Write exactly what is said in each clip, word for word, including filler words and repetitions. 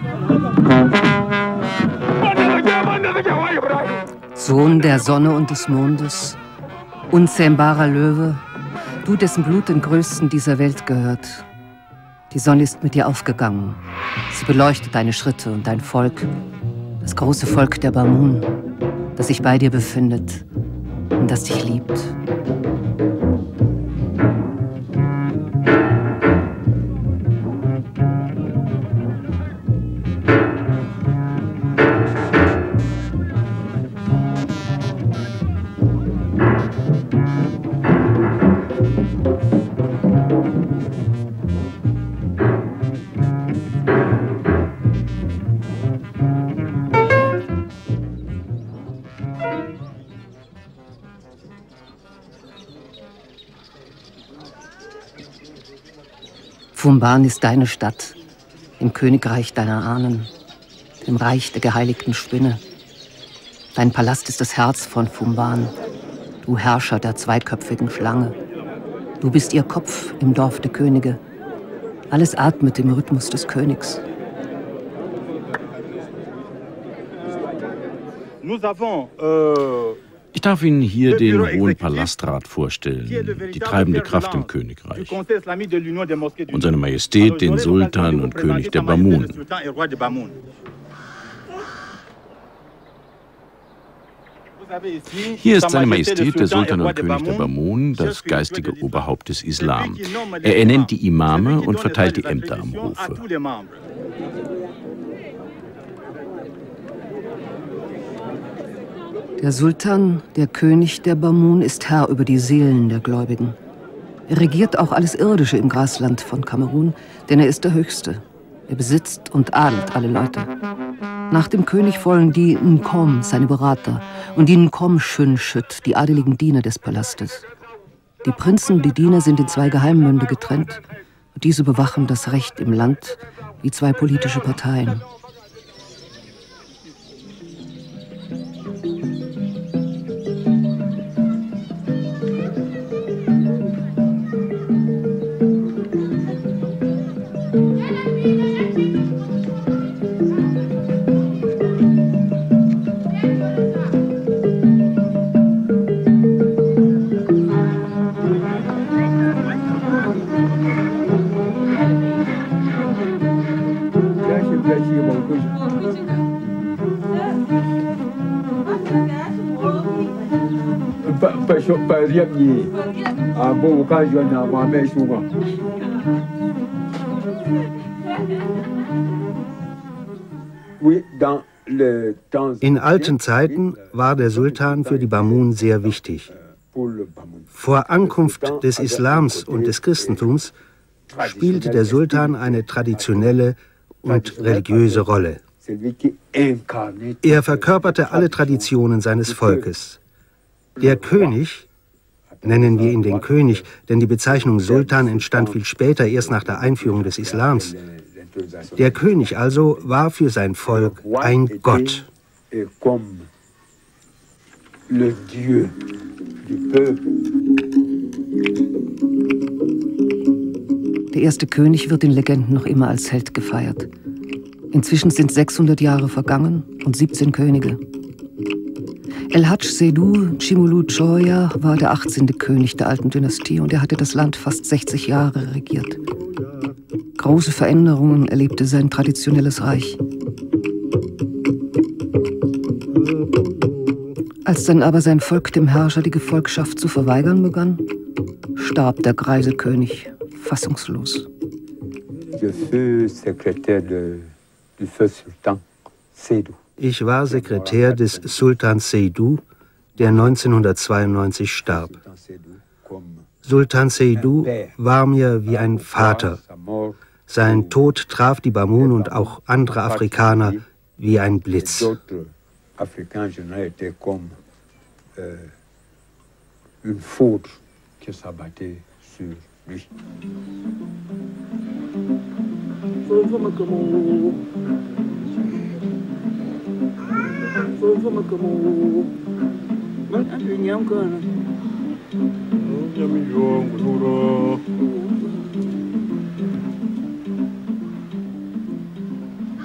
Sohn der Sonne und des Mondes, unzähmbarer Löwe, du, dessen Blut den Größten dieser Welt gehört. Die Sonne ist mit dir aufgegangen. Sie beleuchtet deine Schritte und dein Volk, das große Volk der Bamun, das sich bei dir befindet und das dich liebt. Fumban ist deine Stadt, im Königreich deiner Ahnen, im Reich der geheiligten Spinne. Dein Palast ist das Herz von Fumban, du Herrscher der zweiköpfigen Schlange. Du bist ihr Kopf im Dorf der Könige. Alles atmet im Rhythmus des Königs. Ich darf Ihnen hier den Hohen Palastrat vorstellen, die treibende Kraft im Königreich. Und seine Majestät, den Sultan und König der Bamun. Hier ist seine Majestät, der Sultan und König der Bamun, das geistige Oberhaupt des Islam. Er ernennt die Imame und verteilt die Ämter am Hofe. Der Sultan, der König der Bamun, ist Herr über die Seelen der Gläubigen. Er regiert auch alles Irdische im Grasland von Kamerun, denn er ist der Höchste. Er besitzt und adelt alle Leute. Nach dem König folgen die Nkom, seine Berater, und die Nkom-Schön-Schütt, die adeligen Diener des Palastes. Die Prinzen und die Diener sind in zwei Geheimmünde getrennt, und diese bewachen das Recht im Land wie zwei politische Parteien. In alten Zeiten war der Sultan für die Bamun sehr wichtig. Vor Ankunft des Islams und des Christentums spielte der Sultan eine traditionelle und religiöse Rolle. Er verkörperte alle Traditionen seines Volkes. Der König, nennen wir ihn den König, denn die Bezeichnung Sultan entstand viel später, erst nach der Einführung des Islams. Der König also war für sein Volk ein Gott. Der erste König wird in Legenden noch immer als Held gefeiert. Inzwischen sind sechshundert Jahre vergangen und siebzehn Könige. El-Hadj Seydou Chimulu Choya war der achtzehnte König der alten Dynastie und er hatte das Land fast sechzig Jahre regiert. Große Veränderungen erlebte sein traditionelles Reich. Als dann aber sein Volk dem Herrscher die Gefolgschaft zu verweigern begann, starb der greise König fassungslos. Ich war Sekretär des Sultan Seydou, der neunzehnhundertzweiundneunzig starb. Sultan Seydou war mir wie ein Vater. Sein Tod traf die Bamun und auch andere Afrikaner wie ein Blitz.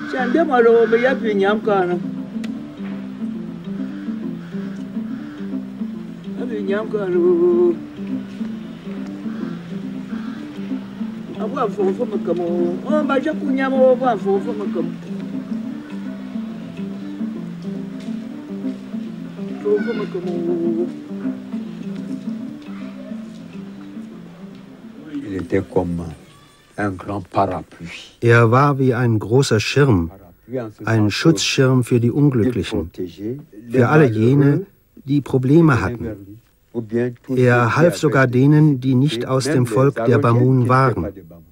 Er war wie ein großer Schirm, ein Schutzschirm für die Unglücklichen, für alle jene, die Probleme hatten. Er half sogar denen, die nicht aus dem Volk der Bamun waren.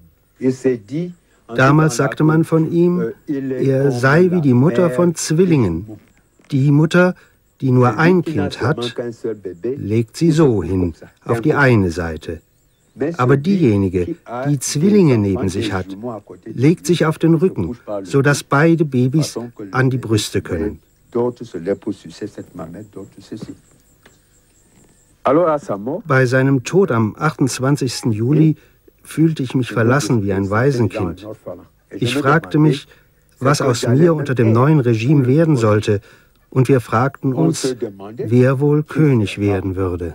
Damals sagte man von ihm, er sei wie die Mutter von Zwillingen. Die Mutter, die nur ein Kind hat, legt sie so hin, auf die eine Seite. Aber diejenige, die Zwillinge neben sich hat, legt sich auf den Rücken, sodass beide Babys an die Brüste können. Bei seinem Tod am achtundzwanzigsten Juli fühlte ich mich verlassen wie ein Waisenkind. Ich fragte mich, was aus mir unter dem neuen Regime werden sollte, und wir fragten uns, wer wohl König werden würde.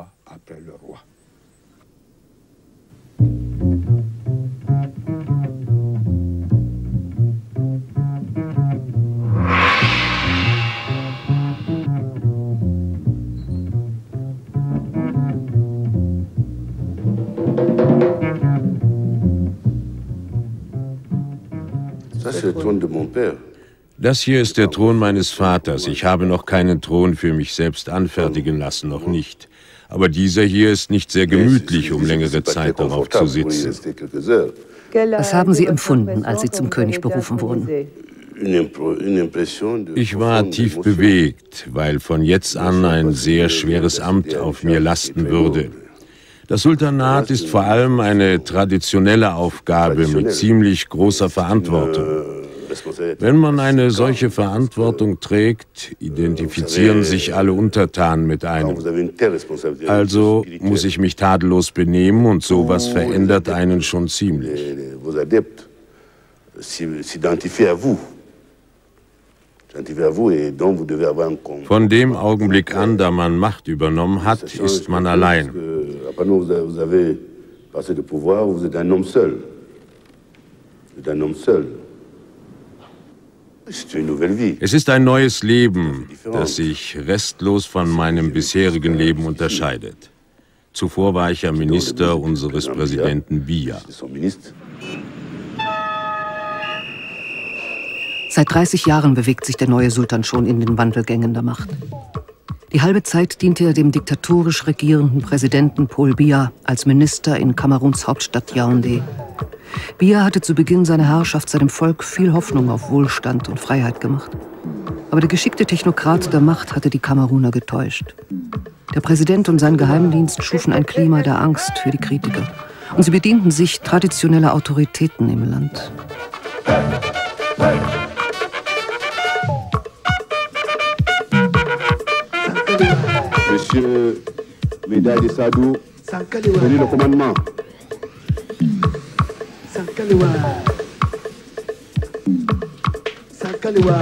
Das hier ist der Thron meines Vaters. Ich habe noch keinen Thron für mich selbst anfertigen lassen, noch nicht. Aber dieser hier ist nicht sehr gemütlich, um längere Zeit darauf zu sitzen. Was haben Sie empfunden, als Sie zum König berufen wurden? Ich war tief bewegt, weil von jetzt an ein sehr schweres Amt auf mir lasten würde. Das Sultanat ist vor allem eine traditionelle Aufgabe mit ziemlich großer Verantwortung. Wenn man eine solche Verantwortung trägt, identifizieren sich alle Untertanen mit einem. Also muss ich mich tadellos benehmen und sowas verändert einen schon ziemlich. Von dem Augenblick an, da man Macht übernommen hat, ist man allein. Es ist ein neues Leben, das sich restlos von meinem bisherigen Leben unterscheidet. Zuvor war ich ja Minister unseres Präsidenten Biya. Seit dreißig Jahren bewegt sich der neue Sultan schon in den Wandelgängen der Macht. Die halbe Zeit diente er dem diktatorisch regierenden Präsidenten Paul Biya als Minister in Kameruns Hauptstadt Yaoundé. Biya hatte zu Beginn seiner Herrschaft seinem Volk viel Hoffnung auf Wohlstand und Freiheit gemacht. Aber der geschickte Technokrat der Macht hatte die Kameruner getäuscht. Der Präsident und sein Geheimdienst schufen ein Klima der Angst für die Kritiker. Und sie bedienten sich traditioneller Autoritäten im Land. Monsieur Médaille de Sadou, prenez le commandement. Sankalewa. Sankalewa.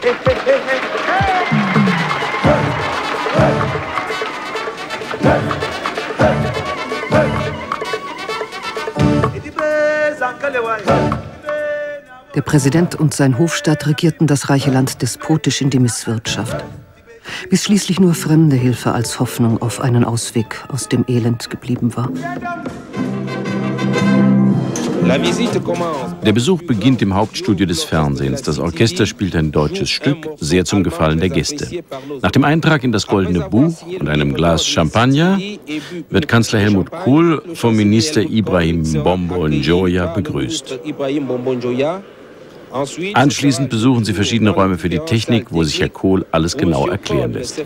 Der Präsident und sein Hofstaat regierten das reiche Land despotisch in die Misswirtschaft, bis schließlich nur fremde Hilfe als Hoffnung auf einen Ausweg aus dem Elend geblieben war. Der Besuch beginnt im Hauptstudio des Fernsehens. Das Orchester spielt ein deutsches Stück, sehr zum Gefallen der Gäste. Nach dem Eintrag in das Goldene Buch und einem Glas Champagner wird Kanzler Helmut Kohl vom Minister Ibrahim Bombo Njoya begrüßt. Anschließend besuchen sie verschiedene Räume für die Technik, wo sich Herr Kohl alles genau erklären lässt.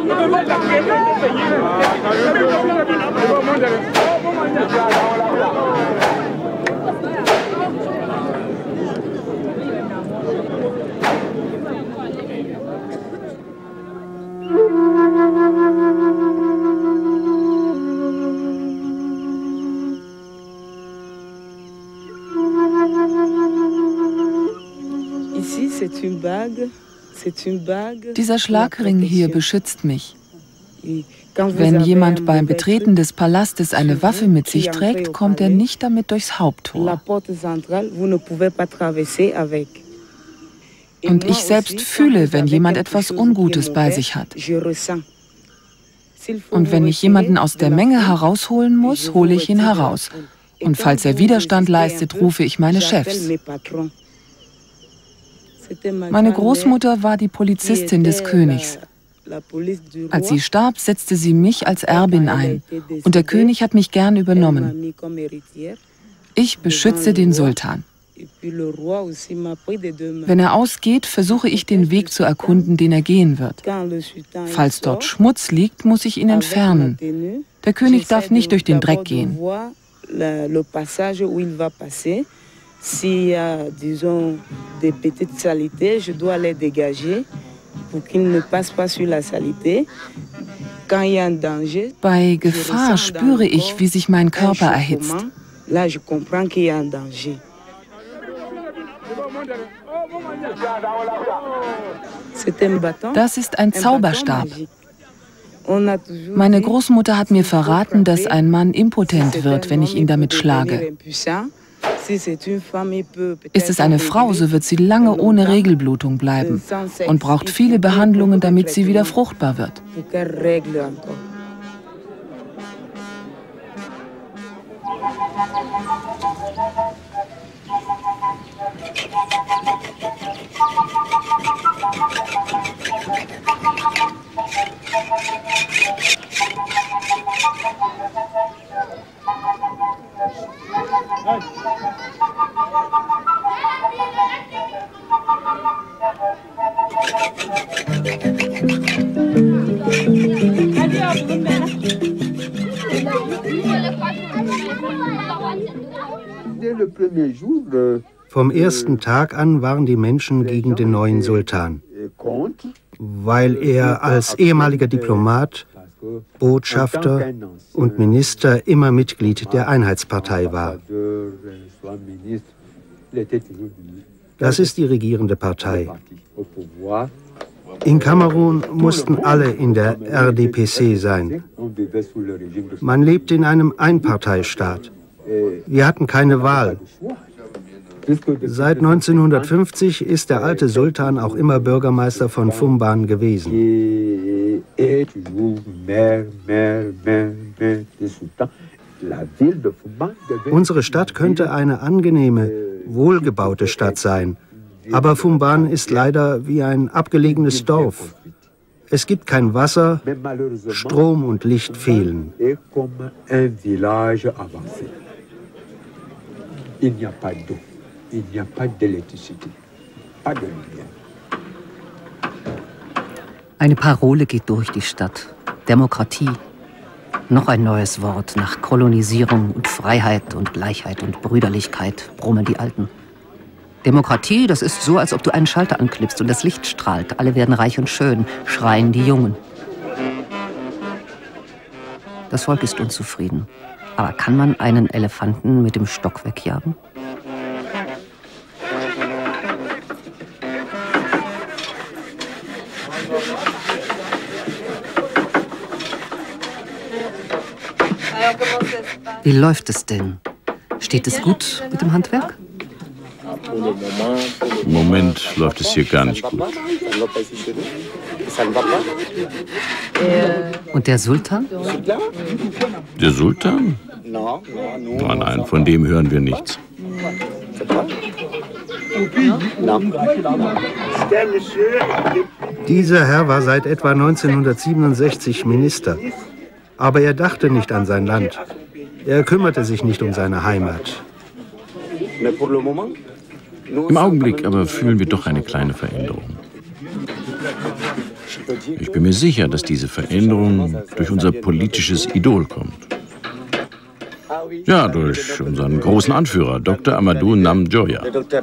Dieser Schlagring hier beschützt mich. Wenn jemand beim Betreten des Palastes eine Waffe mit sich trägt, kommt er nicht damit durchs Haupttor. Und ich selbst fühle, wenn jemand etwas Ungutes bei sich hat. Und wenn ich jemanden aus der Menge herausholen muss, hole ich ihn heraus. Und falls er Widerstand leistet, rufe ich meine Chefs. Meine Großmutter war die Polizistin des Königs. Als sie starb, setzte sie mich als Erbin ein. Und der König hat mich gern übernommen. Ich beschütze den Sultan. Wenn er ausgeht, versuche ich den Weg zu erkunden, den er gehen wird. Falls dort Schmutz liegt, muss ich ihn entfernen. Der König darf nicht durch den Dreck gehen. S'il y a, disons, des petites saletés, je dois les dégager pour qu'ils ne passent pas sur la saleté. Quand il y a un danger, bei Gefahr spüre ich, wie sich mein Körper erhitzt. Là, je comprends qu'il y a un danger. Das ist ein Zauberstab. Meine Großmutter hat mir verraten, dass ein Mann impotent wird, wenn ich ihn damit schlage. Ist es eine Frau, so wird sie lange ohne Regelblutung bleiben und braucht viele Behandlungen, damit sie wieder fruchtbar wird. Vom ersten Tag an waren die Menschen gegen den neuen Sultan, weil er als ehemaliger Diplomat, Botschafter und Minister immer Mitglied der Einheitspartei war. Das ist die regierende Partei. In Kamerun mussten alle in der R D P C sein. Man lebte in einem Einparteistaat. Wir hatten keine Wahl. Seit neunzehnhundertfünfzig ist der alte Sultan auch immer Bürgermeister von Fumban gewesen. Unsere Stadt könnte eine angenehme, wohlgebaute Stadt sein. Aber Fumban ist leider wie ein abgelegenes Dorf. Es gibt kein Wasser, Strom und Licht fehlen. Eine Parole geht durch die Stadt. Demokratie. Noch ein neues Wort nach Kolonisierung und Freiheit und Gleichheit und Brüderlichkeit, brummen die Alten. Demokratie, das ist so, als ob du einen Schalter anklippst und das Licht strahlt. Alle werden reich und schön, schreien die Jungen. Das Volk ist unzufrieden. Aber kann man einen Elefanten mit dem Stock wegjagen? Wie läuft es denn? Steht es gut mit dem Handwerk? Im Moment läuft es hier gar nicht gut. Und der Sultan? Der Sultan? Nein, nein, von dem hören wir nichts. Dieser Herr war seit etwa neunzehnhundertsiebenundsechzig Minister. Aber er dachte nicht an sein Land. Er kümmerte sich nicht um seine Heimat. Im Augenblick aber fühlen wir doch eine kleine Veränderung. Ich bin mir sicher, dass diese Veränderung durch unser politisches Idol kommt. Ja, durch unseren großen Anführer, Doktor Amadou Nam-Djoya.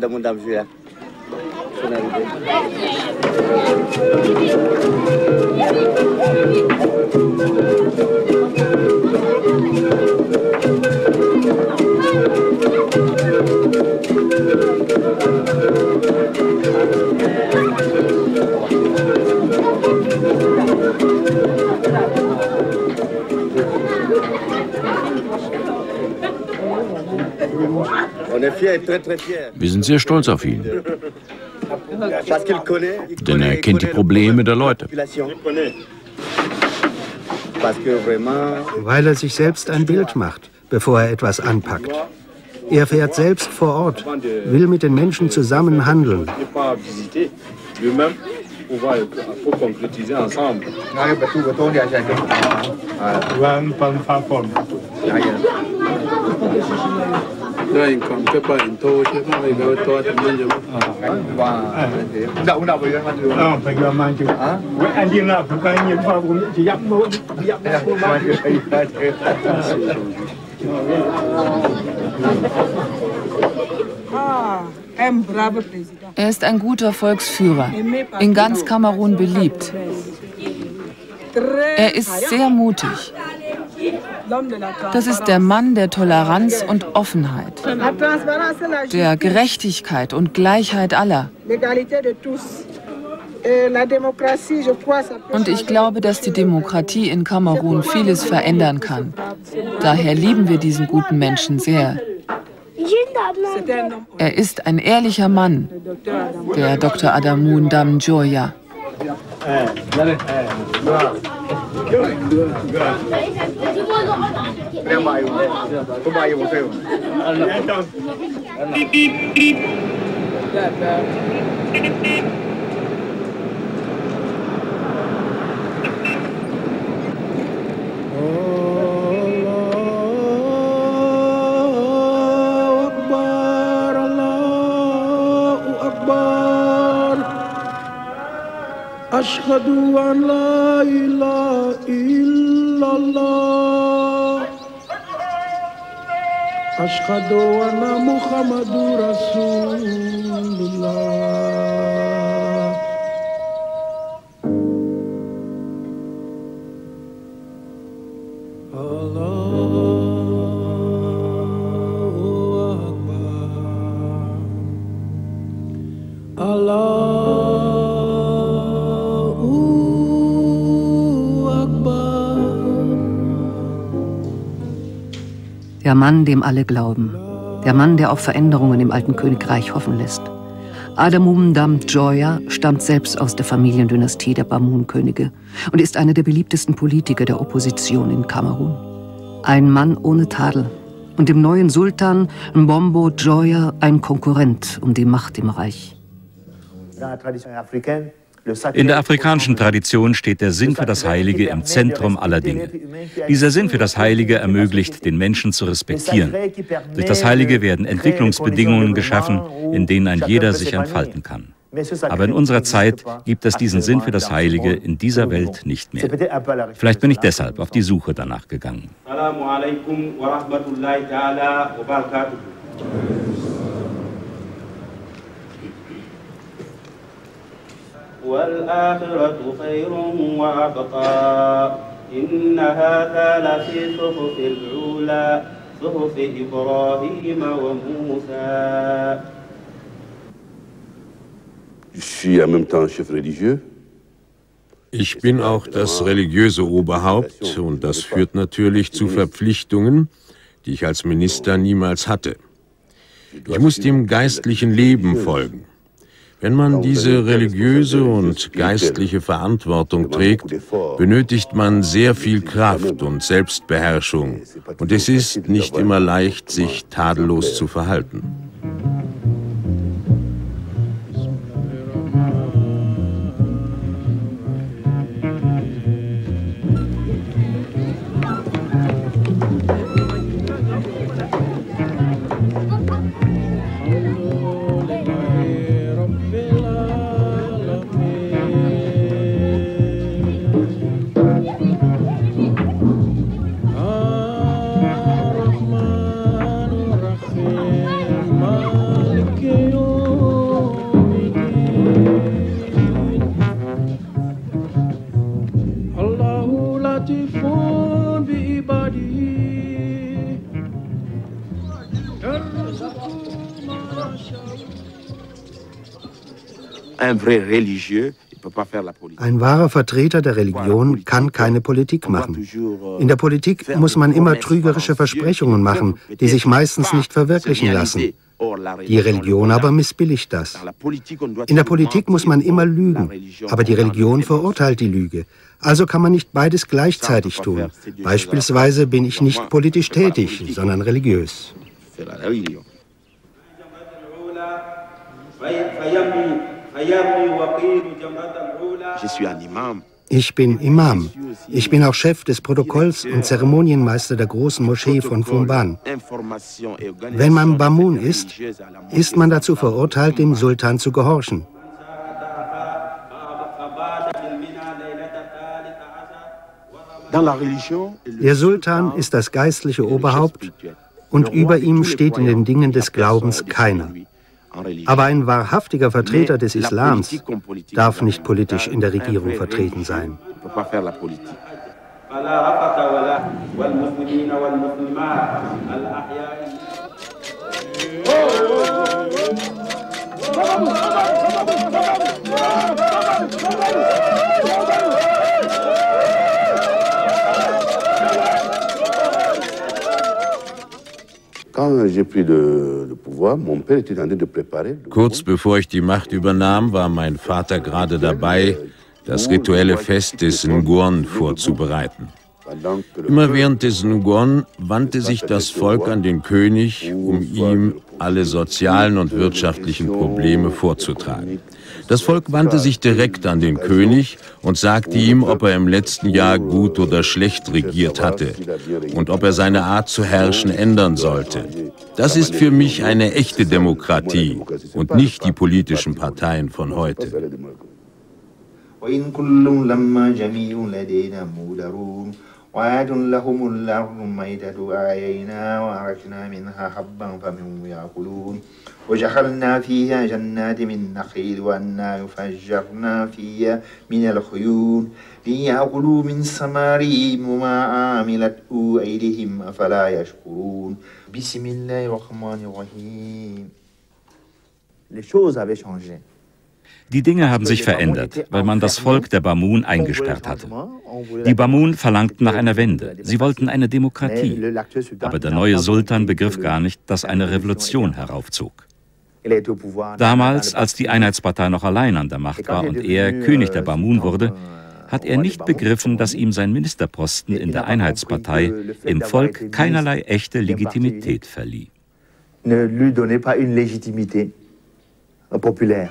Wir sind sehr stolz auf ihn, denn er kennt die Probleme der Leute. Weil er sich selbst ein Bild macht, bevor er etwas anpackt. Er fährt selbst vor Ort, will mit den Menschen zusammen handeln. Er ist ein guter Volksführer, in ganz Kamerun beliebt. Er ist sehr mutig. Das ist der Mann der Toleranz und Offenheit, der Gerechtigkeit und Gleichheit aller. Und ich glaube, dass die Demokratie in Kamerun vieles verändern kann. Daher lieben wir diesen guten Menschen sehr. Er ist ein ehrlicher Mann, der Doktor Amadou Nam-Djoya. أشهد أن لا إله إلا الله أشهد أن محمد رسول الله الله أكبر الله Der Mann, dem alle glauben. Der Mann, der auf Veränderungen im alten Königreich hoffen lässt. Amadou Nam-Djoya stammt selbst aus der Familiendynastie der Bamun-Könige und ist einer der beliebtesten Politiker der Opposition in Kamerun. Ein Mann ohne Tadel und dem neuen Sultan Mbombo Djoya ein Konkurrent um die Macht im Reich. In der afrikanischen Tradition steht der Sinn für das Heilige im Zentrum aller Dinge. Dieser Sinn für das Heilige ermöglicht, den Menschen zu respektieren. Durch das Heilige werden Entwicklungsbedingungen geschaffen, in denen ein jeder sich entfalten kann. Aber in unserer Zeit gibt es diesen Sinn für das Heilige in dieser Welt nicht mehr. Vielleicht bin ich deshalb auf die Suche danach gegangen. والآخرة خير وأبقى إن هذا لفي صحف العلا صحف إبراهيم وموسى. Ich bin auch das religiöse Oberhaupt und das führt natürlich zu Verpflichtungen, die ich als Minister niemals hatte. Ich muss dem geistlichen Leben folgen. Wenn man diese religiöse und geistliche Verantwortung trägt, benötigt man sehr viel Kraft und Selbstbeherrschung. Und es ist nicht immer leicht, sich tadellos zu verhalten. لطيف بعباده Un vrai religieux, il peut pas faire la politique. Ein wahrer Vertreter der Religion kann keine Politik machen. In der Politik muss man immer trügerische Versprechungen machen, die sich meistens nicht verwirklichen lassen. Die Religion aber missbilligt das. In der Politik muss man immer lügen, aber die Religion verurteilt die Lüge. Also kann man nicht beides gleichzeitig tun. Beispielsweise bin ich nicht politisch tätig, sondern religiös. Ich bin Imam. Ich bin auch Chef des Protokolls und Zeremonienmeister der großen Moschee von Fumban. Wenn man Bamun ist, ist man dazu verurteilt, dem Sultan zu gehorchen. Der Sultan ist das geistliche Oberhaupt und über ihm steht in den Dingen des Glaubens keiner. Aber ein wahrhaftiger Vertreter des Islams darf nicht politisch in der Regierung vertreten sein. Kurz bevor ich die Macht übernahm, war mein Vater gerade dabei, das rituelle Fest des Nguon vorzubereiten. Immer während des Nguon wandte sich das Volk an den König, um ihm alle sozialen und wirtschaftlichen Probleme vorzutragen. Das Volk wandte sich direkt an den König und sagte ihm, ob er im letzten Jahr gut oder schlecht regiert hatte und ob er seine Art zu herrschen ändern sollte. Das ist für mich eine echte Demokratie und nicht die politischen Parteien von heute. وعاد لهم الأرض ميتة أحييناها وأخرجنا منها حبا فمنه يأكلون وجعلنا فيها جنات من نخيل وأنهار وفجرنا فيها من العيون ليأكلوا من ثمره وما عملته أيديهم أفلا يشكرون بسم الله الرحمن الرحيم. Les choses avaient changé. Die Dinge haben sich verändert, weil man das Volk der Bamun eingesperrt hatte. Die Bamun verlangten nach einer Wende. Sie wollten eine Demokratie. Aber der neue Sultan begriff gar nicht, dass eine Revolution heraufzog. Damals, als die Einheitspartei noch allein an der Macht war und er König der Bamun wurde, hat er nicht begriffen, dass ihm sein Ministerposten in der Einheitspartei im Volk keinerlei echte Legitimität verlieh. Ne lui donnait pas une légitimité populaire.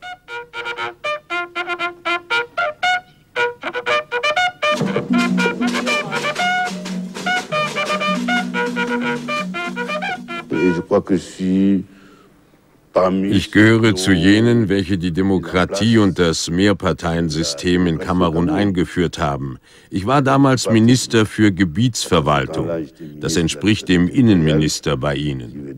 Ich gehöre zu jenen, welche die Demokratie und das Mehrparteiensystem in Kamerun eingeführt haben. Ich war damals Minister für Gebietsverwaltung. Das entspricht dem Innenminister bei Ihnen.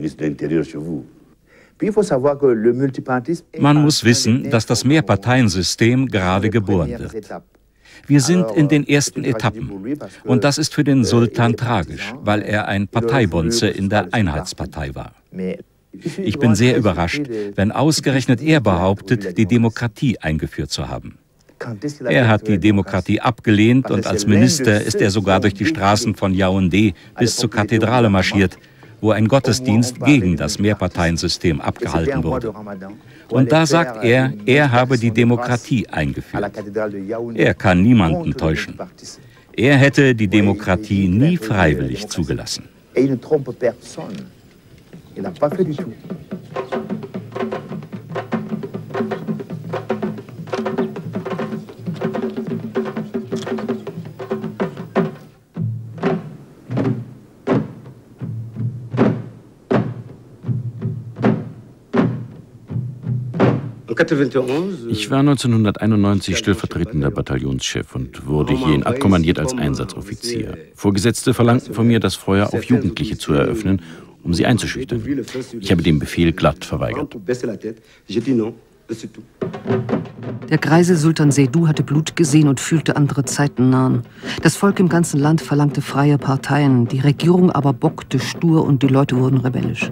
Man muss wissen, dass das Mehrparteiensystem gerade geboren wird. Wir sind in den ersten Etappen. Und das ist für den Sultan tragisch, weil er ein Parteibonze in der Einheitspartei war. Ich bin sehr überrascht, wenn ausgerechnet er behauptet, die Demokratie eingeführt zu haben. Er hat die Demokratie abgelehnt und als Minister ist er sogar durch die Straßen von Yaoundé bis zur Kathedrale marschiert, wo ein Gottesdienst gegen das Mehrparteiensystem abgehalten wurde. Und da sagt er, er habe die Demokratie eingeführt. Er kann niemanden täuschen. Er hätte die Demokratie nie freiwillig zugelassen. Ich war neunzehnhunderteinundneunzig stellvertretender Bataillonschef und wurde hierhin abkommandiert als Einsatzoffizier. Vorgesetzte verlangten von mir, das Feuer auf Jugendliche zu eröffnen, um sie einzuschüchtern. Ich habe den Befehl glatt verweigert. Der greise Sultan Seydu hatte Blut gesehen und fühlte andere Zeiten nahen. Das Volk im ganzen Land verlangte freie Parteien, die Regierung aber bockte stur und die Leute wurden rebellisch.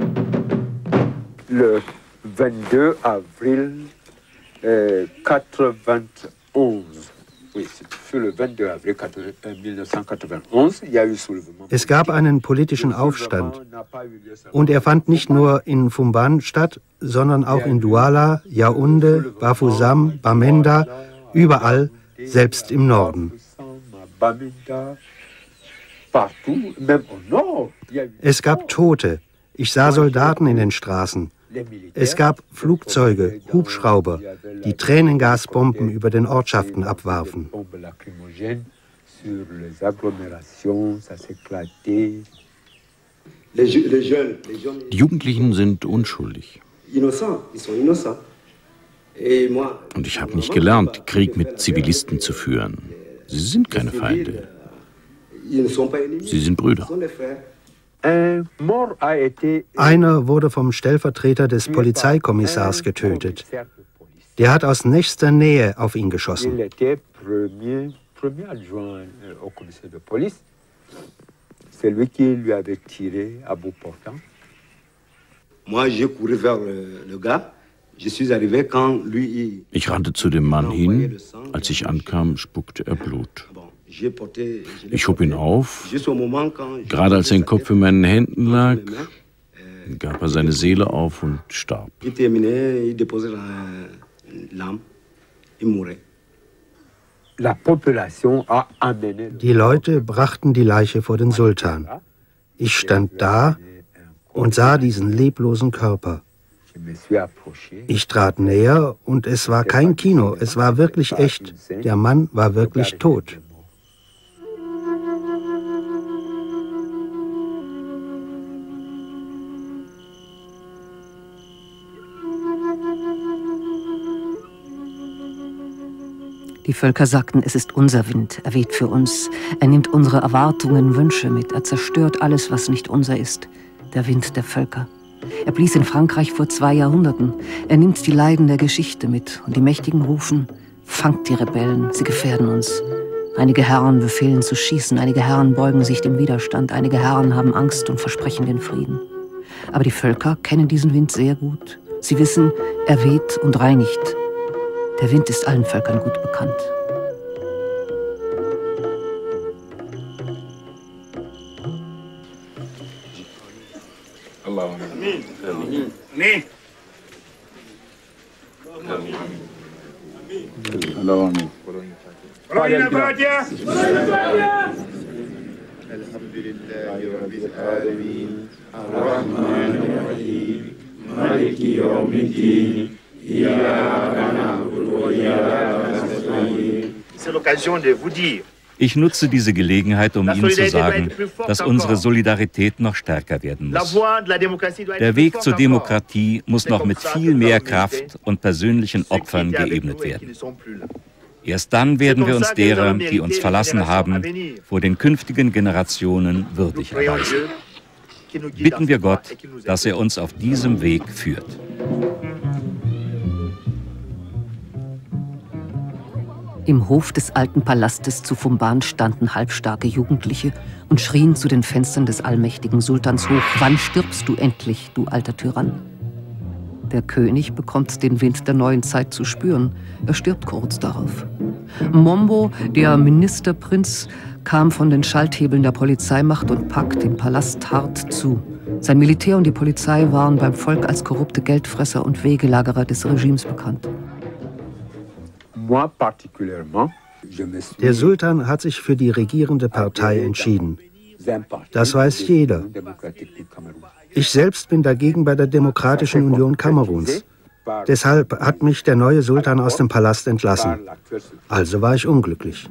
Le vingt-deux avril euh, quatre-vingt-onze. Es gab einen politischen Aufstand und er fand nicht nur in Fumban statt, sondern auch in Douala, Yaoundé, Bafoussam, Bamenda, überall, selbst im Norden. Es gab Tote, ich sah Soldaten in den Straßen. Es gab Flugzeuge, Hubschrauber, die Tränengasbomben über den Ortschaften abwarfen. Die Jugendlichen sind unschuldig. Und ich habe nicht gelernt, Krieg mit Zivilisten zu führen. Sie sind keine Feinde. Sie sind Brüder. Einer wurde vom Stellvertreter des Polizeikommissars getötet. Der hat aus nächster Nähe auf ihn geschossen. Ich rannte zu dem Mann hin. Als ich ankam, spuckte er Blut. Ich hob ihn auf. Gerade als sein Kopf in meinen Händen lag, gab er seine Seele auf und starb. Die Leute brachten die Leiche vor den Sultan. Ich stand da und sah diesen leblosen Körper. Ich trat näher und es war kein Kino, es war wirklich echt. Der Mann war wirklich tot. Die Völker sagten, es ist unser Wind, er weht für uns. Er nimmt unsere Erwartungen, Wünsche mit. Er zerstört alles, was nicht unser ist. Der Wind der Völker. Er blies in Frankreich vor zwei Jahrhunderten. Er nimmt die Leiden der Geschichte mit. Und die Mächtigen rufen, fangt die Rebellen, sie gefährden uns. Einige Herren befehlen zu schießen, einige Herren beugen sich dem Widerstand, einige Herren haben Angst und versprechen den Frieden. Aber die Völker kennen diesen Wind sehr gut. Sie wissen, er weht und reinigt. Der Wind ist allen Völkern gut bekannt. Amin. Amin. Amin. Amin. Ich nutze diese Gelegenheit, um Ihnen zu sagen, dass unsere Solidarität noch stärker werden muss. Der Weg zur Demokratie muss noch mit viel mehr Kraft und persönlichen Opfern geebnet werden. Erst dann werden wir uns derer, die uns verlassen haben, vor den künftigen Generationen würdig erweisen. Bitten wir Gott, dass er uns auf diesem Weg führt. Im Hof des alten Palastes zu Fumban standen halbstarke Jugendliche und schrien zu den Fenstern des allmächtigen Sultans hoch: Wann stirbst du endlich, du alter Tyrann? Der König bekommt den Wind der neuen Zeit zu spüren. Er stirbt kurz darauf. Mombo, der Ministerprinz, kam von den Schalthebeln der Polizeimacht und packte den Palast hart zu. Sein Militär und die Polizei waren beim Volk als korrupte Geldfresser und Wegelagerer des Regimes bekannt. Der Sultan hat sich für die regierende Partei entschieden. Das weiß jeder. Ich selbst bin dagegen bei der Demokratischen Union Kameruns. Deshalb hat mich der neue Sultan aus dem Palast entlassen. Also war ich unglücklich.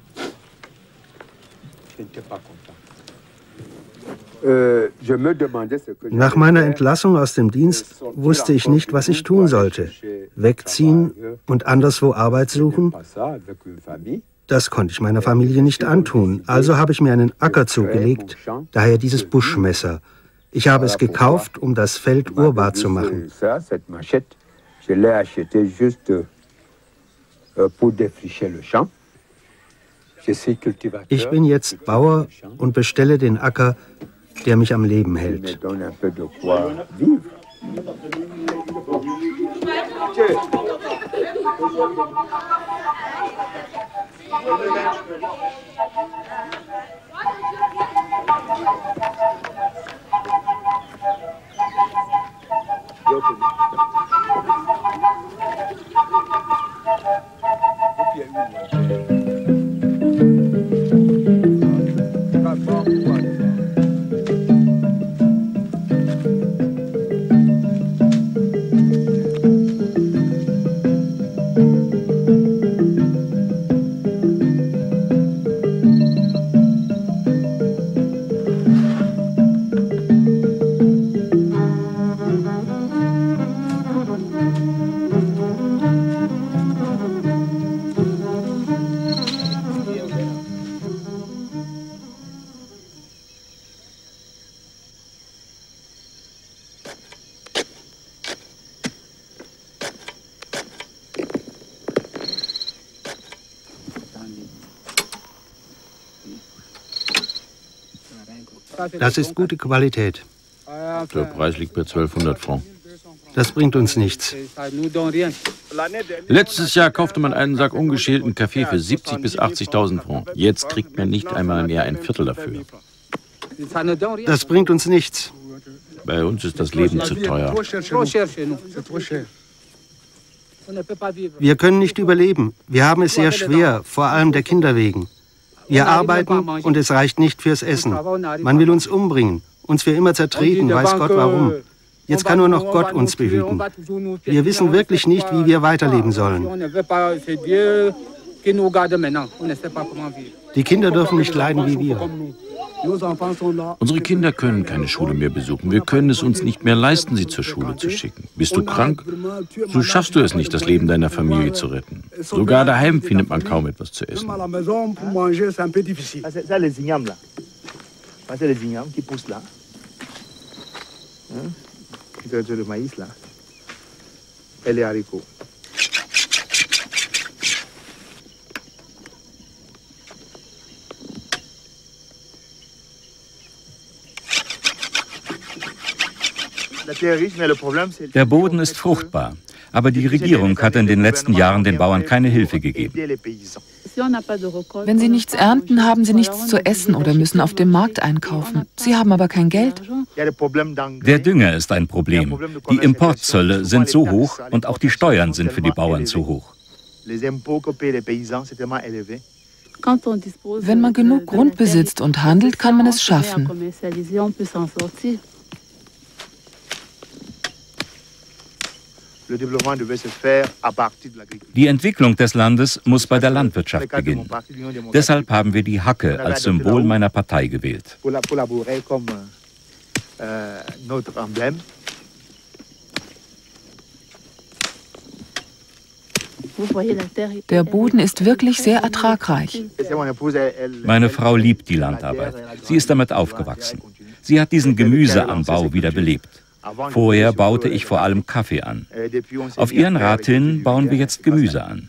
Nach meiner Entlassung aus dem Dienst wusste ich nicht, was ich tun sollte. Wegziehen und anderswo Arbeit suchen? Das konnte ich meiner Familie nicht antun. Also habe ich mir einen Acker zugelegt, daher dieses Buschmesser. Ich habe es gekauft, um das Feld urbar zu machen. Je l'ai acheté juste pour défricher le champ. Ich bin jetzt Bauer und bestelle den Acker, der mich am Leben hält. Das ist gute Qualität. Der Preis liegt bei zwölfhundert Francs. Das bringt uns nichts. Letztes Jahr kaufte man einen Sack ungeschälten Kaffee für siebzigtausend bis achtzigtausend Francs. Jetzt kriegt man nicht einmal mehr ein Viertel dafür. Das bringt uns nichts. Bei uns ist das Leben zu teuer. Wir können nicht überleben. Wir haben es sehr schwer, vor allem der Kinder wegen. Wir arbeiten und es reicht nicht fürs Essen. Man will uns umbringen, uns für immer zertreten, weiß Gott warum. Jetzt kann nur noch Gott uns behüten. Wir wissen wirklich nicht, wie wir weiterleben sollen. Die Kinder dürfen nicht leiden wie wir. Unsere Kinder können keine Schule mehr besuchen. Wir können es uns nicht mehr leisten, sie zur Schule zu schicken. Bist du krank? So schaffst du es nicht, das Leben deiner Familie zu retten. Sogar daheim findet man kaum etwas zu essen. Der Boden ist fruchtbar, aber die Regierung hat in den letzten Jahren den Bauern keine Hilfe gegeben. Wenn sie nichts ernten, haben sie nichts zu essen oder müssen auf dem Markt einkaufen. Sie haben aber kein Geld. Der Dünger ist ein Problem. Die Importzölle sind so hoch und auch die Steuern sind für die Bauern zu hoch. Wenn man genug Grund besitzt und handelt, kann man es schaffen. Die Entwicklung des Landes muss bei der Landwirtschaft beginnen. Deshalb haben wir die Hacke als Symbol meiner Partei gewählt. Der Boden ist wirklich sehr ertragreich. Meine Frau liebt die Landarbeit. Sie ist damit aufgewachsen. Sie hat diesen Gemüseanbau wieder belebt. Vorher baute ich vor allem Kaffee an. Auf ihren Rat hin bauen wir jetzt Gemüse an.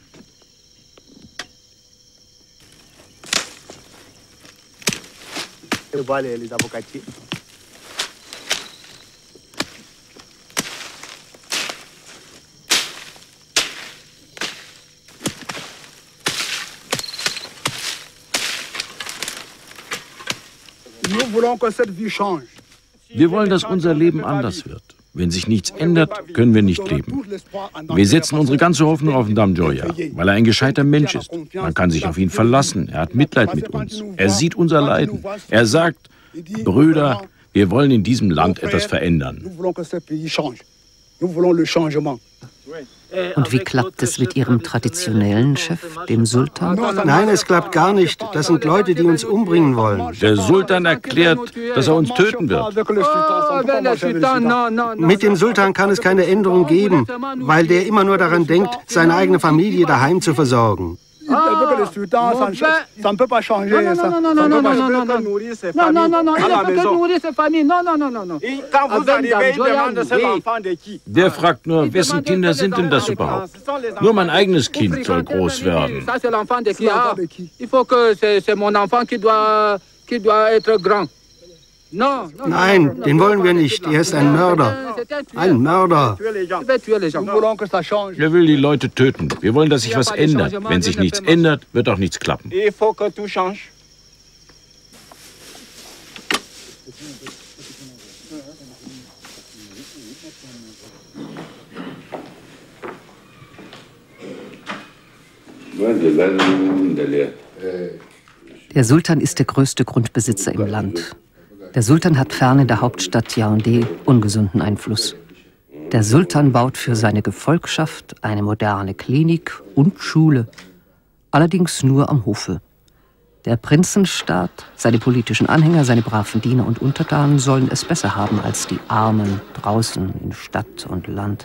Wir wollen, dass unser Leben anders wird. Wenn sich nichts ändert, können wir nicht leben. Wir setzen unsere ganze Hoffnung auf Dame Joya, weil er ein gescheiter Mensch ist. Man kann sich auf ihn verlassen. Er hat Mitleid mit uns. Er sieht unser Leiden. Er sagt, Brüder, wir wollen in diesem Land etwas verändern. Und wie klappt es mit Ihrem traditionellen Chef, dem Sultan? Nein, es klappt gar nicht. Das sind Leute, die uns umbringen wollen. Der Sultan erklärt, dass er uns töten wird. Mit dem Sultan kann es keine Änderung geben, weil der immer nur daran denkt, seine eigene Familie daheim zu versorgen. avec le sultan, ça ne peut pas changer. Non, non, non, non, non, non, non, non, non, nourrir ses familles. Non, non, non, il ne peut que nourrir ses familles. Non, non, non, non, non. Quand vous arrivez, il demande c'est l'enfant de qui? Der fragt nur, wessen Kinder sind denn das überhaupt? Nur mein eigenes Kind soll groß werden. Ça, c'est l'enfant de qui? Ah, il faut que c'est mon enfant qui doit, qui doit être grand. Nein, den wollen wir nicht. Er ist ein Mörder. Ein Mörder. Er will die Leute töten. Wir wollen, dass sich was ändert. Wenn sich nichts ändert, wird auch nichts klappen. Der Sultan ist der größte Grundbesitzer im Land. Der Sultan hat fern in der Hauptstadt Yaoundé ungesunden Einfluss. Der Sultan baut für seine Gefolgschaft eine moderne Klinik und Schule, allerdings nur am Hofe. Der Prinzenstaat, seine politischen Anhänger, seine braven Diener und Untertanen sollen es besser haben als die Armen draußen in Stadt und Land.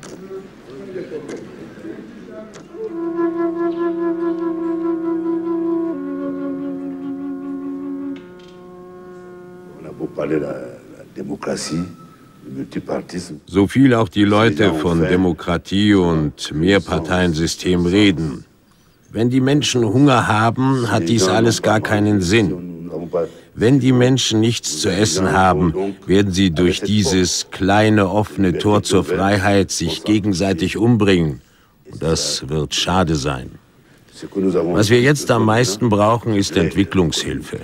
So viel auch die Leute von Demokratie und Mehrparteiensystem reden. Wenn die Menschen Hunger haben, hat dies alles gar keinen Sinn. Wenn die Menschen nichts zu essen haben, werden sie durch dieses kleine offene Tor zur Freiheit sich gegenseitig umbringen. Und das wird schade sein. Was wir jetzt am meisten brauchen, ist Entwicklungshilfe.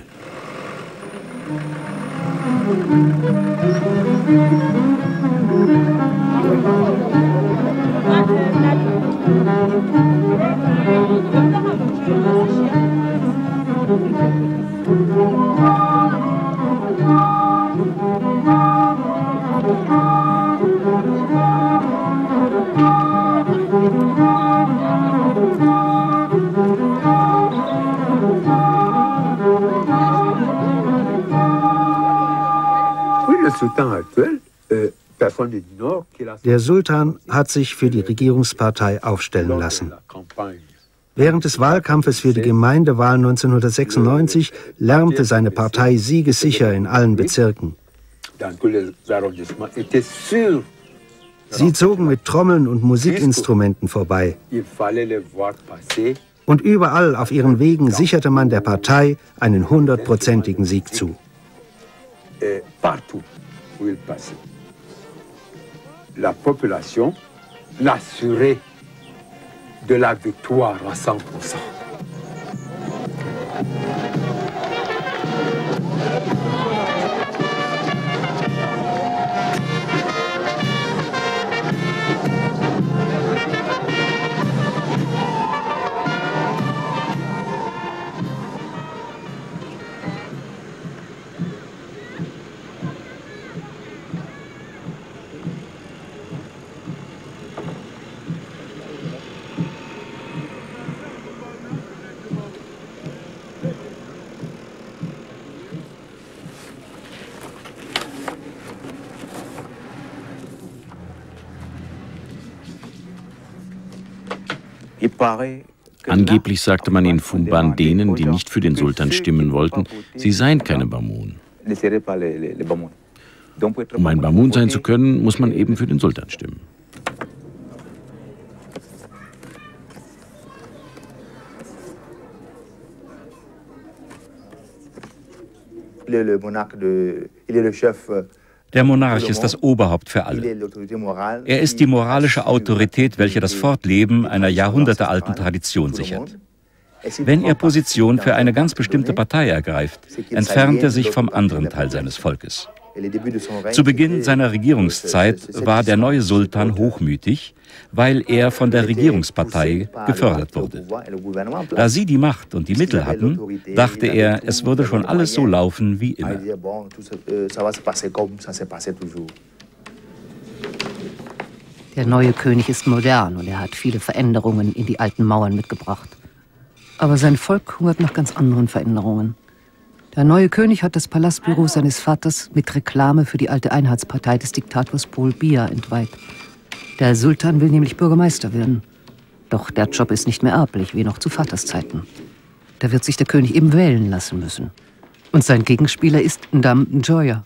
Der Sultan hat sich für die Regierungspartei aufstellen lassen. Während des Wahlkampfes für die Gemeindewahl neunzehnhundertsechsundneunzig lärmte seine Partei siegessicher in allen Bezirken. Sie zogen mit Trommeln und Musikinstrumenten vorbei. Und überall auf ihren Wegen sicherte man der Partei einen hundertprozentigen Sieg zu. La population l'assurait de la victoire à cent pour cent. Angeblich sagte man in Fumban denen, die nicht für den Sultan stimmen wollten, sie seien keine Bamun. Um ein Bamun sein zu können, muss man eben für den Sultan stimmen. Der Monarch ist das Oberhaupt für alle. Er ist die moralische Autorität, welche das Fortleben einer jahrhundertealten Tradition sichert. Wenn er Position für eine ganz bestimmte Partei ergreift, entfernt er sich vom anderen Teil seines Volkes. Zu Beginn seiner Regierungszeit war der neue Sultan hochmütig, weil er von der Regierungspartei gefördert wurde. Da sie die Macht und die Mittel hatten, dachte er, es würde schon alles so laufen wie immer. Der neue König ist modern und er hat viele Veränderungen in die alten Mauern mitgebracht. Aber sein Volk hungert nach ganz anderen Veränderungen. Der neue König hat das Palastbüro seines Vaters mit Reklame für die alte Einheitspartei des Diktators Paul Biya entweiht. Der Sultan will nämlich Bürgermeister werden. Doch der Job ist nicht mehr erblich, wie noch zu Vaters Zeiten. Da wird sich der König eben wählen lassen müssen. Und sein Gegenspieler ist Ndam Njoya.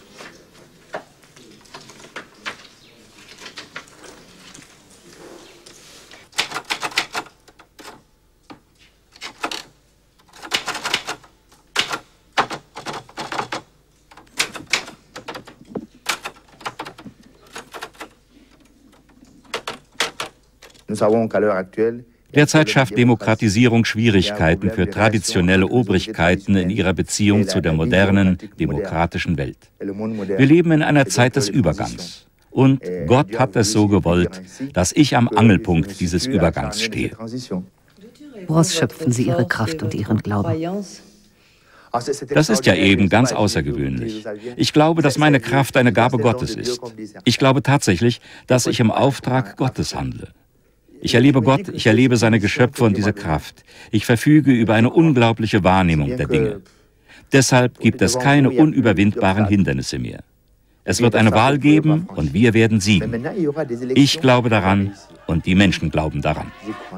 Derzeit schafft Demokratisierung Schwierigkeiten für traditionelle Obrigkeiten in ihrer Beziehung zu der modernen, demokratischen Welt. Wir leben in einer Zeit des Übergangs. Und Gott hat es so gewollt, dass ich am Angelpunkt dieses Übergangs stehe. Woraus schöpfen Sie Ihre Kraft und Ihren Glauben? Das ist ja eben ganz außergewöhnlich. Ich glaube, dass meine Kraft eine Gabe Gottes ist. Ich glaube tatsächlich, dass ich im Auftrag Gottes handle. Ich erlebe Gott, ich erlebe seine Geschöpfe und diese Kraft. Ich verfüge über eine unglaubliche Wahrnehmung der Dinge. Deshalb gibt es keine unüberwindbaren Hindernisse mehr. Es wird eine Wahl geben und wir werden siegen. Ich glaube daran und die Menschen glauben daran.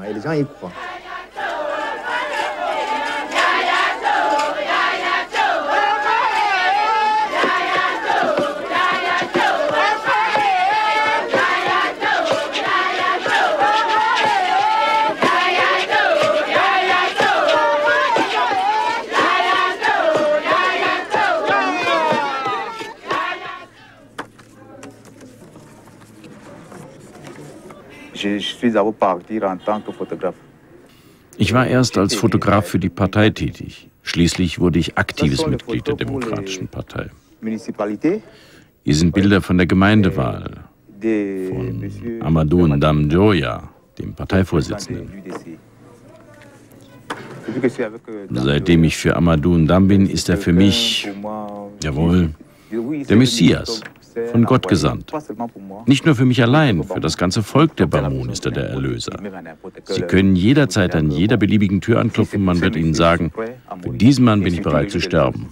Ich war erst als Fotograf für die Partei tätig. Schließlich wurde ich aktives Mitglied der Demokratischen Partei. Hier sind Bilder von der Gemeindewahl, von Amadou Ndam Njoya, dem Parteivorsitzenden. Seitdem ich für Amadou Ndam bin, ist er für mich, jawohl, der Messias, von Gott gesandt. Nicht nur für mich allein, für das ganze Volk der Bamoun ist er der Erlöser. Sie können jederzeit an jeder beliebigen Tür anklopfen, man wird ihnen sagen, für diesen Mann bin ich bereit zu sterben.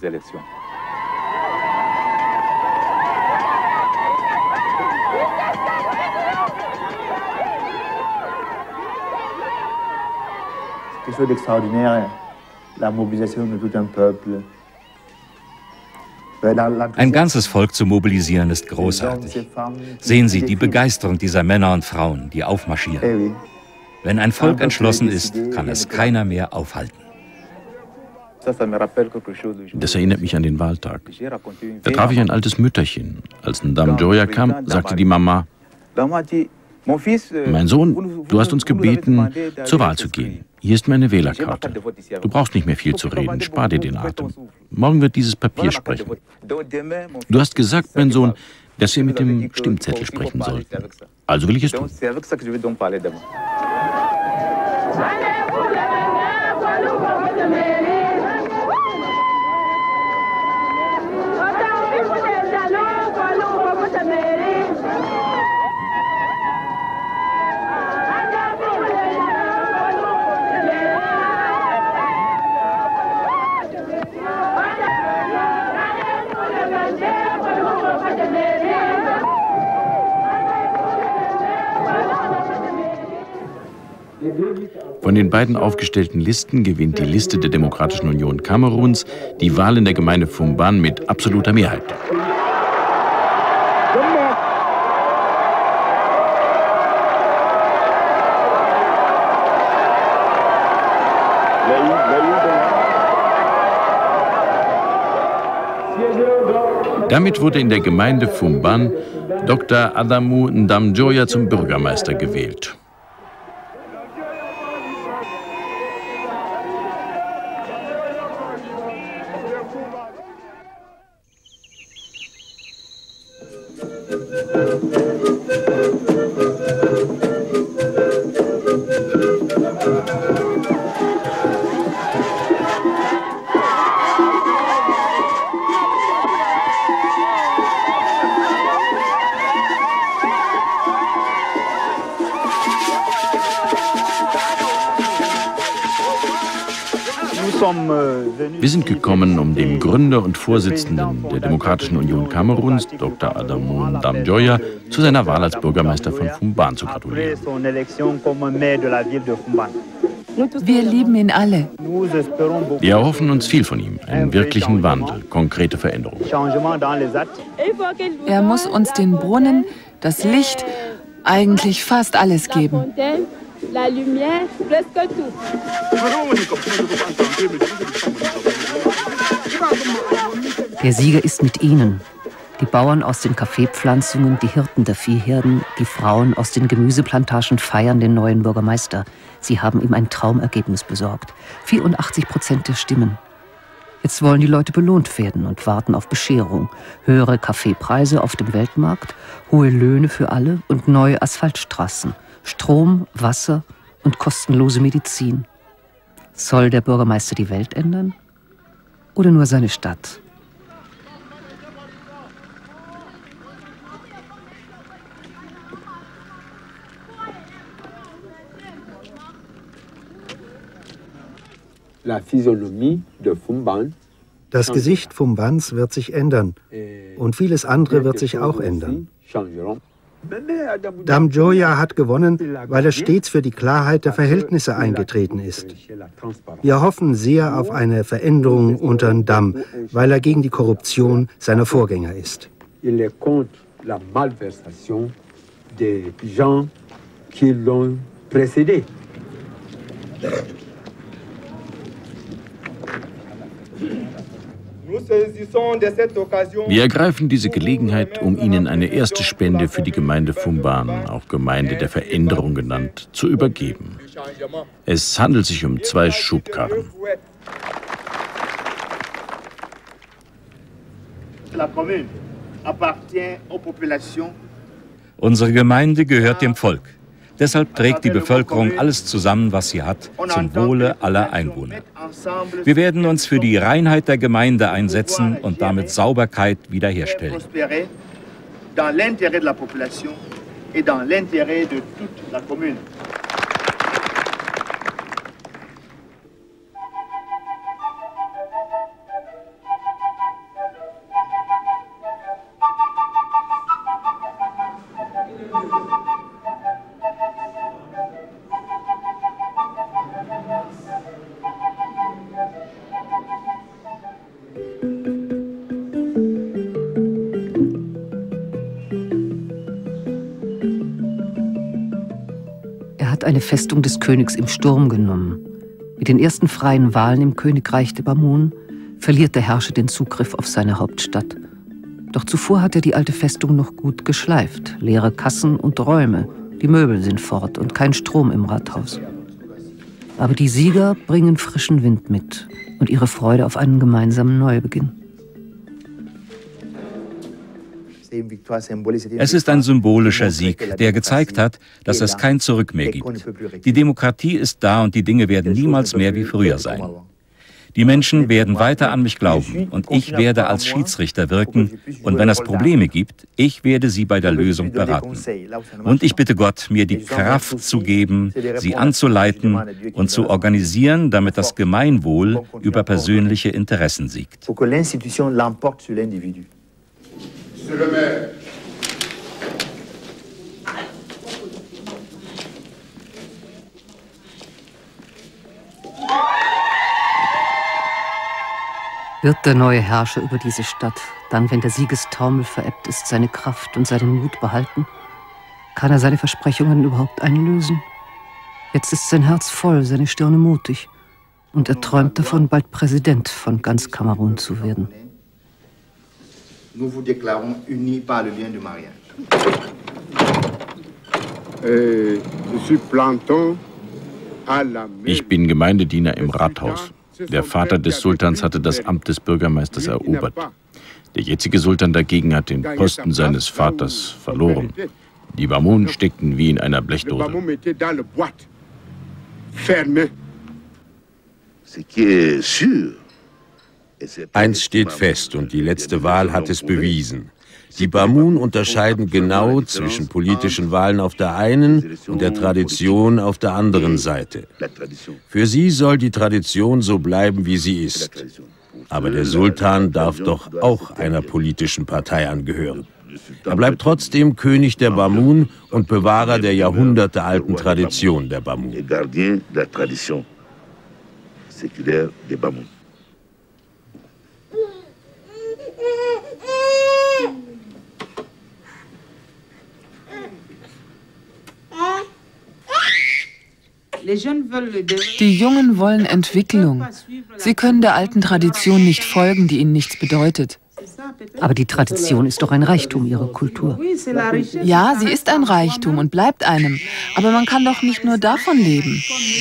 Quelque chose d'extraordinaire, la mobilisation de tout un peuple. Ein ganzes Volk zu mobilisieren ist großartig. Sehen Sie die Begeisterung dieser Männer und Frauen, die aufmarschieren. Wenn ein Volk entschlossen ist, kann es keiner mehr aufhalten. Das erinnert mich an den Wahltag. Da traf ich ein altes Mütterchen. Als Ndam Njoya kam, sagte die Mama, mein Sohn, du hast uns gebeten, zur Wahl zu gehen. Hier ist meine Wählerkarte. Du brauchst nicht mehr viel zu reden, spar dir den Atem. Morgen wird dieses Papier sprechen. Du hast gesagt, mein Sohn, dass wir mit dem Stimmzettel sprechen sollten. Also will ich es tun. Von den beiden aufgestellten Listen gewinnt die Liste der Demokratischen Union Kameruns die Wahl in der Gemeinde Fumban mit absoluter Mehrheit. Damit wurde in der Gemeinde Fumban Doktor Adamou Ndam Njoya zum Bürgermeister gewählt. Wir sind gekommen, um dem Gründer und Vorsitzenden der Demokratischen Union Kameruns, Doktor Adamou Dam-Djoya, zu seiner Wahl als Bürgermeister von Fumban zu gratulieren. Wir lieben ihn alle. Wir erhoffen uns viel von ihm, einen wirklichen Wandel, konkrete Veränderungen. Er muss uns den Brunnen, das Licht, eigentlich fast alles geben. Der Sieger ist mit ihnen. Die Bauern aus den Kaffeepflanzungen, die Hirten der Viehherden, die Frauen aus den Gemüseplantagen feiern den neuen Bürgermeister. Sie haben ihm ein Traumergebnis besorgt. vierundachtzig Prozent der Stimmen. Jetzt wollen die Leute belohnt werden und warten auf Bescherung. Höhere Kaffeepreise auf dem Weltmarkt, hohe Löhne für alle und neue Asphaltstraßen. Strom, Wasser und kostenlose Medizin. Soll der Bürgermeister die Welt ändern? Oder nur seine Stadt? Das Gesicht Fumbans wird sich ändern und vieles andere wird sich auch ändern. Dam-Djoya hat gewonnen, weil er stets für die Klarheit der Verhältnisse eingetreten ist. Wir hoffen sehr auf eine Veränderung unter Dam, weil er gegen die Korruption seiner Vorgänger ist. Wir ergreifen diese Gelegenheit, um Ihnen eine erste Spende für die Gemeinde Fumban, auch Gemeinde der Veränderung genannt, zu übergeben. Es handelt sich um zwei Schubkarren. Unsere Gemeinde gehört dem Volk. Deshalb trägt die Bevölkerung alles zusammen, was sie hat, zum Wohle aller Einwohner. Wir werden uns für die Reinheit der Gemeinde einsetzen und damit Sauberkeit wiederherstellen. Eine Festung des Königs im Sturm genommen. Mit den ersten freien Wahlen im Königreich der Bamun verliert der Herrscher den Zugriff auf seine Hauptstadt. Doch zuvor hat er die alte Festung noch gut geschleift. Leere Kassen und Räume, die Möbel sind fort und kein Strom im Rathaus. Aber die Sieger bringen frischen Wind mit und ihre Freude auf einen gemeinsamen Neubeginn. Es ist ein symbolischer Sieg, der gezeigt hat, dass es kein Zurück mehr gibt. Die Demokratie ist da und die Dinge werden niemals mehr wie früher sein. Die Menschen werden weiter an mich glauben und ich werde als Schiedsrichter wirken und wenn es Probleme gibt, ich werde sie bei der Lösung beraten. Und ich bitte Gott, mir die Kraft zu geben, sie anzuleiten und zu organisieren, damit das Gemeinwohl über persönliche Interessen siegt. Monsieur le maire. Wird der neue Herrscher über diese Stadt dann, wenn der Siegestaumel verebbt ist, seine Kraft und seinen Mut behalten? Kann er seine Versprechungen überhaupt einlösen? Jetzt ist sein Herz voll, seine Stirne mutig. Und er träumt davon, bald Präsident von ganz Kamerun zu werden. Nous vous déclarons unis par le lien de mariage. Ich bin Gemeindediener im Rathaus. Der Vater des Sultans hatte das Amt des Bürgermeisters erobert. Der jetzige Sultan dagegen hat den Posten seines Vaters verloren. Die Bamun steckten wie in einer Blechdose. Eins steht fest und die letzte Wahl hat es bewiesen. Die Bamun unterscheiden genau zwischen politischen Wahlen auf der einen und der Tradition auf der anderen Seite. Für sie soll die Tradition so bleiben, wie sie ist. Aber der Sultan darf doch auch einer politischen Partei angehören. Er bleibt trotzdem König der Bamun und Bewahrer der jahrhundertealten Tradition der Bamun. Die Jungen wollen Entwicklung. Sie können der alten Tradition nicht folgen, die ihnen nichts bedeutet. Aber die Tradition ist doch ein Reichtum ihrer Kultur. Ja, sie ist ein Reichtum und bleibt einem. Aber man kann doch nicht nur davon leben.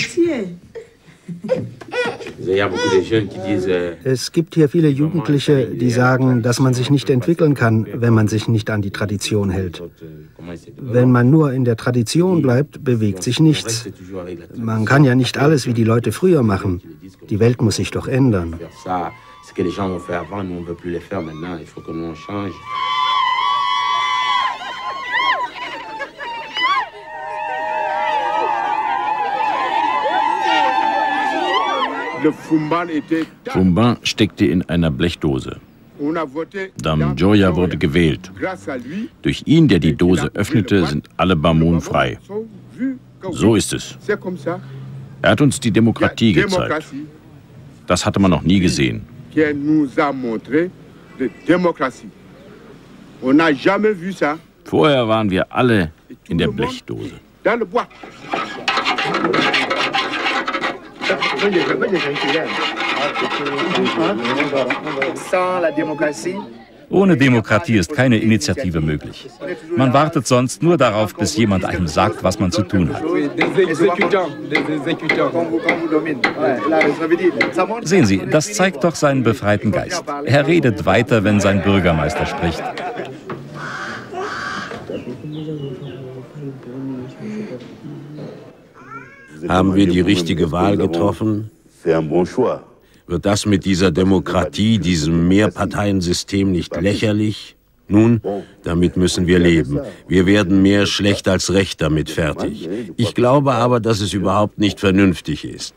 Es gibt hier viele Jugendliche, die sagen, dass man sich nicht entwickeln kann, wenn man sich nicht an die Tradition hält. Wenn man nur in der Tradition bleibt, bewegt sich nichts. Man kann ja nicht alles wie die Leute früher machen. Die Welt muss sich doch ändern. Fumban steckte in einer Blechdose. Dame Joya wurde gewählt. Durch ihn, der die Dose öffnete, sind alle Bamun frei. So ist es. Er hat uns die Demokratie gezeigt. Das hatte man noch nie gesehen. Vorher waren wir alle in der Blechdose. Ohne Demokratie ist keine Initiative möglich. Man wartet sonst nur darauf, bis jemand einem sagt, was man zu tun hat. Sehen Sie, das zeigt doch seinen befreiten Geist. Er redet weiter, wenn sein Bürgermeister spricht. Haben wir die richtige Wahl getroffen? Wird das mit dieser Demokratie, diesem Mehrparteiensystem nicht lächerlich? Nun, damit müssen wir leben. Wir werden mehr schlecht als recht damit fertig. Ich glaube aber, dass es überhaupt nicht vernünftig ist.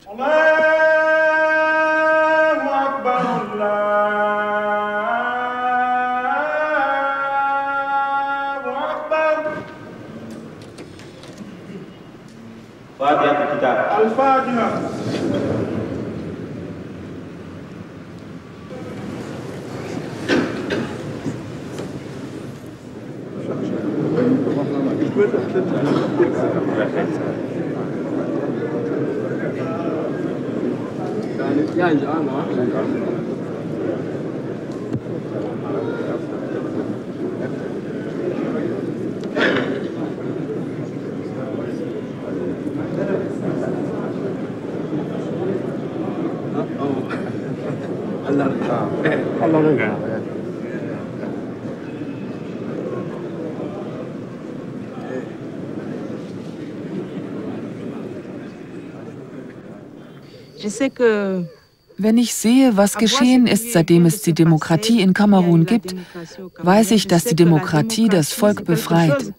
Wenn ich sehe, was geschehen ist, seitdem es die Demokratie in Kamerun gibt, weiß ich, dass die Demokratie das Volk befreit.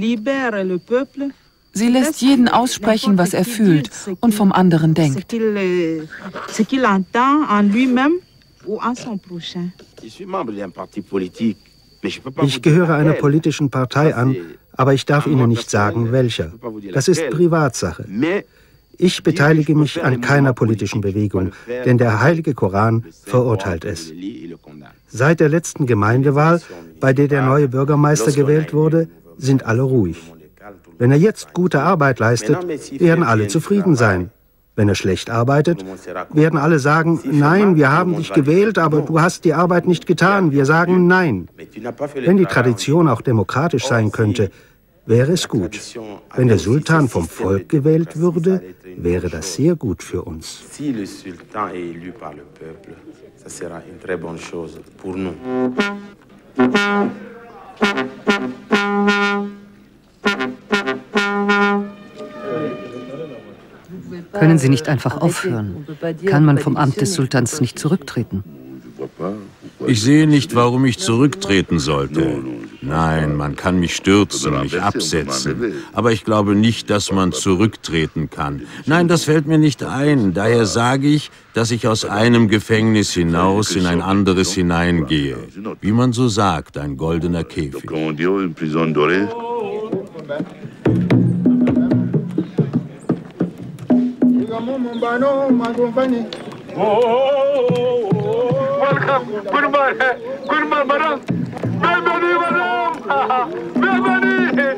Sie lässt jeden aussprechen, was er fühlt und vom anderen denkt. Ich gehöre einer politischen Partei an, aber ich darf Ihnen nicht sagen, welcher. Das ist Privatsache. Ich beteilige mich an keiner politischen Bewegung, denn der Heilige Koran verurteilt es. Seit der letzten Gemeindewahl, bei der der neue Bürgermeister gewählt wurde, sind alle ruhig. Wenn er jetzt gute Arbeit leistet, werden alle zufrieden sein. Wenn er schlecht arbeitet, werden alle sagen, nein, wir haben dich gewählt, aber du hast die Arbeit nicht getan. Wir sagen nein. Wenn die Tradition auch demokratisch sein könnte, wäre es gut. Wenn der Sultan vom Volk gewählt würde, wäre das sehr gut für uns. Können Sie nicht einfach aufhören? Kann man vom Amt des Sultans nicht zurücktreten? Ich sehe nicht, warum ich zurücktreten sollte. Nein, man kann mich stürzen, mich absetzen. Aber ich glaube nicht, dass man zurücktreten kann. Nein, das fällt mir nicht ein. Daher sage ich, dass ich aus einem Gefängnis hinaus in ein anderes hineingehe. Wie man so sagt, ein goldener Käfig. Welcome. Goodbye. Goodbye, madam. Bienvenue, madam. Bienvenue.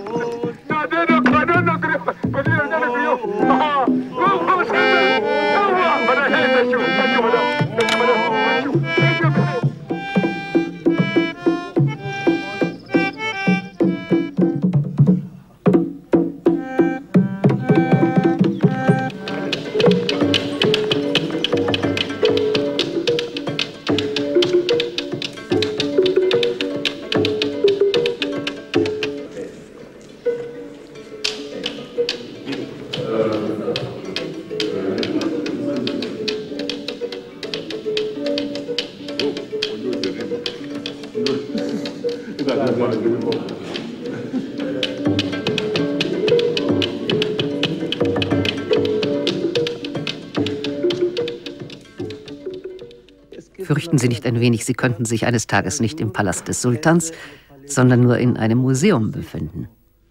Fürchten Sie nicht ein wenig, Sie könnten sich eines Tages nicht im Palast des Sultans, sondern nur in einem Museum befinden?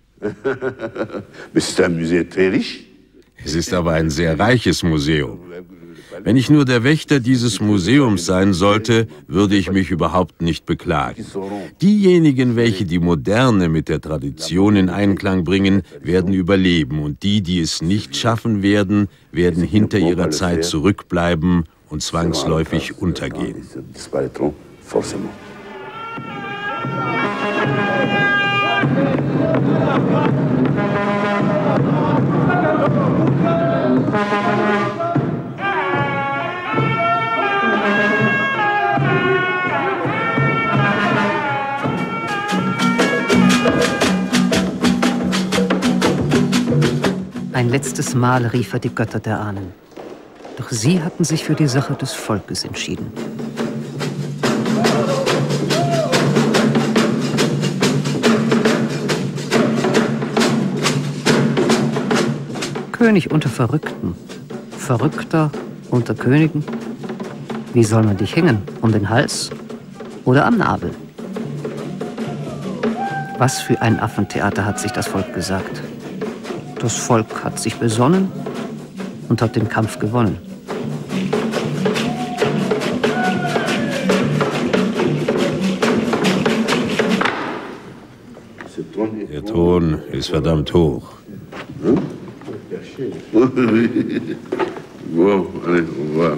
Es ist aber ein sehr reiches Museum. Wenn ich nur der Wächter dieses Museums sein sollte, würde ich mich überhaupt nicht beklagen. Diejenigen, welche die Moderne mit der Tradition in Einklang bringen, werden überleben, und die, die es nicht schaffen werden, werden hinter ihrer Zeit zurückbleiben und zwangsläufig untergehen. Ein letztes Mal rief er die Götter der Ahnen. Doch sie hatten sich für die Sache des Volkes entschieden. König unter Verrückten, Verrückter unter Königen. Wie soll man dich hängen? Um den Hals oder am Nabel? Was für ein Affentheater, hat sich das Volk gesagt. Das Volk hat sich besonnen und hat den Kampf gewonnen. Der Thron ist verdammt hoch. Wow, allez, au revoir.